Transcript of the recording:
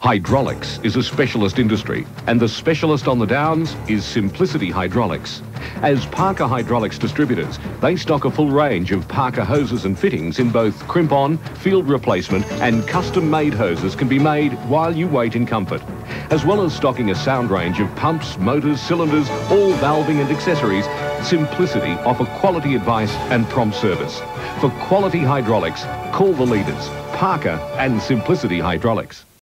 Hydraulics is a specialist industry, and the specialist on the Downs is Simplicity Hydraulics. As Parker Hydraulics distributors, they stock a full range of Parker hoses and fittings in both crimp-on, field replacement and custom-made hoses can be made while you wait in comfort. As well as stocking a sound range of pumps, motors, cylinders, all valving and accessories, Simplicity offer quality advice and prompt service. For quality hydraulics, call the leaders, Parker and Simplicity Hydraulics.